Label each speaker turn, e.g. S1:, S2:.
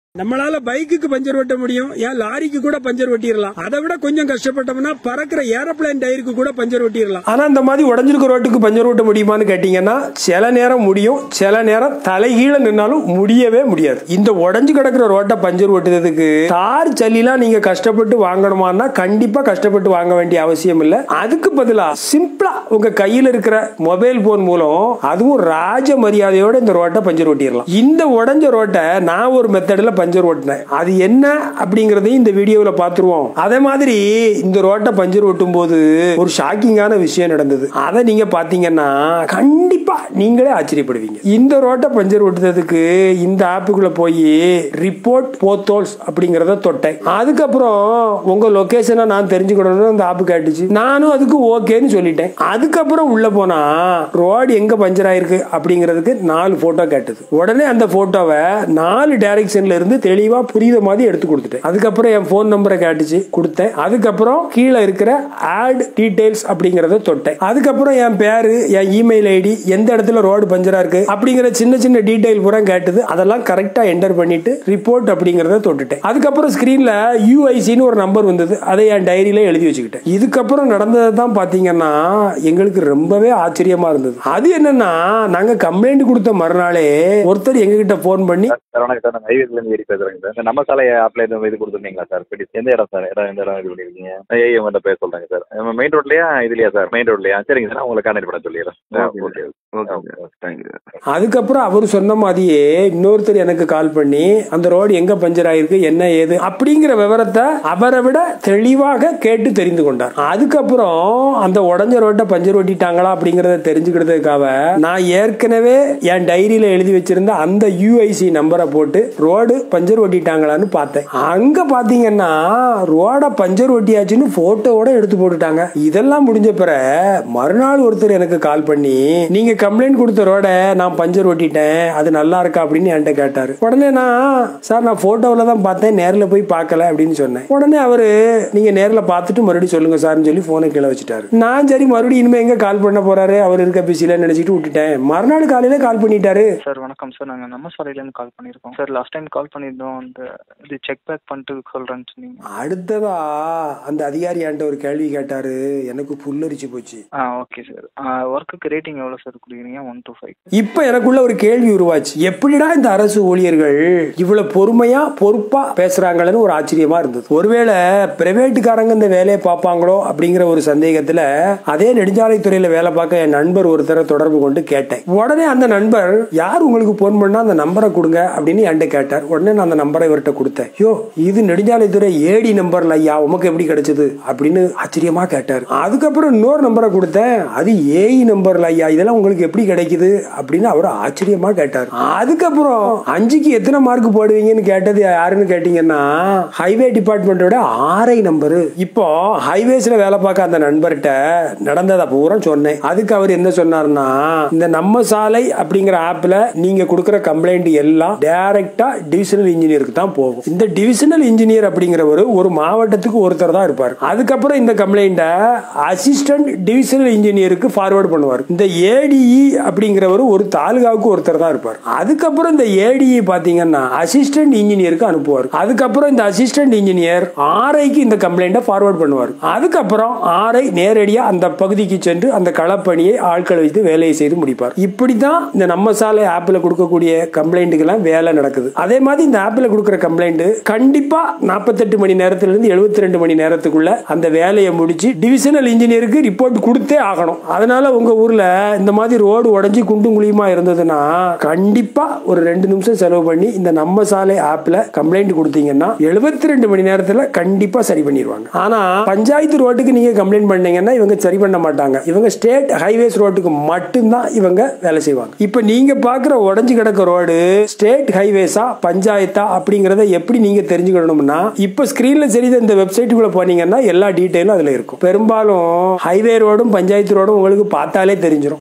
S1: நம்மளால பைக்குக்கு பஞ்சர் ஓட்ட முடியும், ஏன் லாரிக்கு கூட பஞ்சர் ஒட்டிடலாம். அதை விட கொஞ்சம் கஷ்டப்பட்டோம்னா பறக்கிற ஏரோப்ளேன் டயருக்கு கூட பஞ்சர் ஒட்டிடலாம். ஆனா இந்த மாதிரி உடஞ்சிருக்க ரோட்டுக்கு பஞ்சர் ஓட்ட முடியுமான்னு கேட்டீங்கன்னா சில நேரம் முடியும், சில நேரம் தலைகீழ நின்னாலும் முடியவே முடியாது. இந்த உடஞ்சு கிடக்குற ரோட்டை பஞ்சர் ஓட்டுறதுக்கு தார் சல்லிலாம் நீங்க கஷ்டப்பட்டு வாங்கணுமான்னா கண்டிப்பா கஷ்டப்பட்டு வாங்க வேண்டிய அவசியம் இல்ல. அதுக்கு பதிலா சிம்பிளா உங்க கையில இருக்கிற மொபைல் போன் மூலம் அதுவும் ராஜ மரியாதையோட இந்த ரோட்டை பஞ்சர் ஓட்டிடலாம். இந்த உடஞ்ச ரோட்டை நான் ஒரு மெத்தட்ல பஞ்சர் ஓட்டினேன். அது என்ன அப்படிங்கறதையும் இந்த வீடியோல பாத்துருவோம். அதே மாதிரி இந்த ரோட்டை பஞ்சர் ஓட்டும் போது ஒரு ஷாக்கிங்கான விஷயம் நடந்தது. அதை நீங்க பாத்தீங்கன்னா கண்டிப்பா நீங்களே ஆச்சரியப்படுவீங்க. இந்த ரோட்டை பஞ்சர் ஓட்டுறதுக்கு இந்த ஆப்புக்குள்ள போய் ரிப்போர்ட் போத்தோல்ஸ் அப்படிங்கறத தொட்டேன். அதுக்கப்புறம் உங்க லொகேஷனை நான் தெரிஞ்சுக்கணும்னு அந்த ஆப்பு கேட்டுச்சு. நானும் அதுக்கு ஓகேன்னு சொல்லிட்டேன். அதுக்கப்புறம் உள்ள போனா ரோடு எங்க பஞ்சர் ஆயிருக்கு அப்படிங்கிறதுக்கு 4 போட்டோ கேட்டது. உடனே அந்த போட்டோவை 4 டைரக்ஷன்ல இருந்து தெளிவா புரியுத மாதிரி எடுத்து கொடுத்துட்டேன். அதுக்கப்புறம் என் போன் நம்பரை கேட்டுச்சு, கொடுத்தேன். அதுக்கப்புறம் கீழே இருக்கிற ஆட் டீடைல்ஸ் அப்படிங்கறத தொட்டேன். அதுக்கப்புறம் என் பேரு, என் இமெயில் ஐடி, எந்த இடத்துல ரோடு பஞ்சரா இருக்கு அப்படிங்கிற சின்ன சின்ன டீடைல் பூரா கேட்டது. அதெல்லாம் கரெக்டா என்டர் பண்ணிட்டு ரிப்போர்ட் அப்படிங்கறத தொட்டுட்டேன். அதுக்கப்புறம் ஸ்கிரீன்ல யூஐசின்னு ஒரு நம்பர் வந்தது. அதை என் டைரியில எழுதி வச்சுக்கிட்டேன். இதுக்கப்புறம் நடந்ததை தான் பாத்தீங்கன்னா எங்களுக்கு ரொம்பவே ஆச்சரியமா இருந்தது. அது என்னன்னா, நாங்க கம்ப்ளைண்ட் கொடுத்த மறுநாளே ஒருத்தர் எங்ககிட்ட போன் பண்ணி
S2: நம்ம சாலை ஆப்ல இது கொடுத்துருந்தீங்களா சார்? எந்த இடம் சார்? எந்த இடம் இது பண்ணிருக்கீங்க? உங்கள்கிட்ட பேர் சொல்றாங்க சார். மெயின் ரோட்லயா இதுலயா சார்? மெயின் ரோட்லயா? சரிங்க சார், உங்களை கான்டாக்ட் பண்ண சொல்லிடுறேன்.
S1: அதுக்கப்புறம் அவரு சொன்ன மாதிரியே இன்னொருத்தர் எனக்கு கால் பண்ணி அந்த ரோடு எங்க பஞ்சர் ஆயிருக்கு, என்ன ஏது அப்படிங்கிற விவரத்தை அவரை விட தெளிவாக கேட்டு தெரிந்து கொண்டார். அதுக்கப்புறம் அந்த உடஞ்ச ரோட்டை பஞ்சர் ஓட்டிட்டாங்களா அப்படிங்கறத தெரிஞ்சுக்கிறதுக்காக நான் ஏற்கனவே என் டைரியில எழுதி வச்சிருந்த அந்த யூஐசி நம்பரை போட்டு ரோடு பஞ்சர் ஓட்டிட்டாங்களான்னு பார்த்தேன். அங்க பாத்தீங்கன்னா ரோட பஞ்சர் ஓட்டியாச்சுன்னு போட்டோவோட எடுத்து போட்டுட்டாங்க. இதெல்லாம் முடிஞ்ச பிறகு மறுநாள் ஒருத்தர் எனக்கு கால் பண்ணி, நீங்க கம்ப்ளைண்ட் கொடுத்த ரோட நான் பஞ்சர் ஓட்டிட்டேன், அது நல்லா இருக்கா அப்படின்னு என்கிட்ட கேட்டாரு. உடனே சார் நான் போட்டோல தான் பார்த்தேன், நேர்ல போய் பார்க்கல அப்படின்னு சொன்னேன். உடனே அவரு நீங்க நேர்ல பார்த்துட்டு மறுபடியும் சொல்லுங்க சார்னு சொல்லி போனை கீழே வச்சுட்டாரு. நான் சரி மறுபடியும் இனிமே எங்க கால் பண்ண போறாரு, அவர் இருக்க பிஸில நினைச்சிட்டு விட்டுட்டேன். மறுநாள் காலையில கால் பண்ணிட்டாரு.
S3: சார் வணக்கம் சார், நாங்க நம்ம சாலையில இருந்து கால் பண்ணிருக்கோம் சார். லாஸ்ட் டைம் கால் பண்ணிருந்தோம், அந்த இது செக் பேக் பண்ணிட்டு சொல்றேன்னு சொன்னீங்க.
S1: அடுத்ததா அந்த அதிகாரி என்கிட்ட ஒரு கேள்வி கேட்டாரு, எனக்கு புல்லரிச்சு போச்சு.
S3: ஓகே சார், ஒர்க்குக்கு ரேட்டிங் எவ்வளவு சார் கொடுக்குறீங்க? 1 to 5.
S1: இப்ப எனக்குள்ள ஒரு கேள்வி உருவாச்சு, எப்படிடா இந்த அரசு ஊழியர்கள் இவ்வளவு பொறுமையா பொறுப்பா பேசுறாங்கன்னு ஒரு ஆச்சரியமா இருந்தது. ஒருவேளை பிரைவேட்டுக்காரங்க இந்த வேலையை பார்ப்பாங்களோ அப்படிங்கிற ஒரு சந்தேகத்துல அதே நெடுஞ்சாலைத்துறையில வேலை பார்க்க என் நண்பர் ஒருத்தரை தொடர்பு கொண்டு கேட்டேன். உடனே அந்த நண்பர், யார் உங்களுக்கு போன் பண்ணா அந்த நம்பரை கொடுங்க அப்படின்னு என்கிட்ட கேட்டார். உடனே நான் அந்த நம்பரை இவர்கிட்ட கொடுத்தேன். யோ, இது நெடுஞ்சாலைத்துறை ஏடி நம்பர்ல ஐயா, உமக்கு எப்படி கிடைச்சது அப்படின்னு ஆச்சரியமா கேட்டார். அதுக்கப்புறம் இன்னொரு நம்பரை கொடுத்தேன், அது ஏஇ நம்பர்ல ஐயா, இதெல்லாம் உங்களுக்கு எப்படி கிடைக்குது அப்படின்னு அவர் ஆச்சரியமா கேட்டார். அதுக்கப்புறம் 5க்கு எத்தனை மார்க் போடுவீங்கன்னு கேட்டது யாருன்னு கேட்டீங்கன்னா ஹைவே டிபார்ட்மெண்டோட RI நம்பர். இப்போ ஹைவேஸ்ல வேலை பார்க்க அந்த நண்பர்கிட்ட நடந்ததை பூரா சொன்னேன். அதுக்கு அவர் என்ன சொன்னார்னா, இந்த நம்ம சாலை அப்படிங்கிற ஆப்ல நீங்க கொடுக்கிற கம்ப்ளைண்ட் எல்லாம் டைரக்டா டிவிஷனல் இன்ஜினியருக்கு தான் போகும். இந்த டிவிஷனல் இன்ஜினியர் அப்படிங்கிறவர் ஒரு மாவட்டத்துக்கு ஒருத்தர் தான் இருப்பார். அதுக்கப்புறம் இந்த கம்ப்ளைண்ட அசிஸ்டன்ட் டிவிஷனல் இன்ஜினியருக்கு ஃபார்வர்ட் பண்ணுவார். இந்த ADE அப்படிங்கிறவர் ஒரு தாலுகாவுக்கு ஒருத்தர் தான் இருப்பார். அதுக்கப்புறம் இந்த ADE பாத்தீங்கன்னா அசிஸ்டன்ட் இன்ஜினியருக்கு அனுப்புவார். அதுக்கப்புறம் இந்த அசிஸ்டன்ட் இன்ஜினியர் RIக்கு இந்த கம்ப்ளைண்ட ஃபார்வர்ட் பண்ணுவார். அதுக்கப்புறம் RI நேரடியா அந்த பகுதிக்கு சென்று அந்த களப்பணியை ஆட்கள் வைத்து வேலையை செய்து முடிப்பார். இப்படிதான் இந்த நம்ம சாலை ஆப்ல கொடுக்கக்கூடிய கம்ப்ளைண்ட்டுக்கெல்லாம் வேலை நடக்குது. அதே மாதிரி இந்த ஆப்ல கொடுக்கிற கம்ப்ளைண்ட் கண்டிப்பா 48 மணி நேரத்துல இருந்து 72 மணி நேரத்துக்குள்ள அந்த வேலையை முடிச்சு டிவிஷனல் இன்ஜினியருக்கு ரிப்போர்ட் கொடுத்தே ஆகணும். அதனால உங்க ஊர்ல இந்த மாதிரி ரோடு உடஞ்சி குண்டும் குழியுமா இருந்ததுன்னா கண்டிப்பா ஒரு 2 நிமிஷம் செலவு பண்ணி இந்த நம்ம சாலை ஆப்ல கம்ப்ளைண்ட் கொடுத்தீங்கன்னா 72 மணி நேரத்துல கண்டிப்பா சரி பண்ணிடுவாங்க. ஆனா பஞ்சாயத்து ரோட்டுக்கு நீங்க கம்ப்ளைண்ட் பண்ணீங்கன்னா இவங்க சரி பண்ண மாட்டாங்க. இவங்க ஸ்டேட் ஹைவேஸ் ரோட்டுக்கு மட்டும்தான் இவங்க வேலை செய்வாங்க. இப்ப நீங்க பாக்குற உடஞ்சி கிடக்க ரோடு ஸ்டேட் ஹைவேஸா பஞ்சாயத்தா அப்படிங்கறத எப்படி நீங்க தெரிஞ்சுக்கணும்னா, இப்ப ஸ்கிரீன்ல தெரியுத இந்த வெப்சைட்டுக்குள்ள போனீங்கன்னா எல்லா டீடைலும் அதுல இருக்கும். பெரும்பாலும் ஹைவே ரோடும் பஞ்சாயத்து ரோடும் உங்களுக்கு பார்த்தாலே தெரிஞ்சிடும்.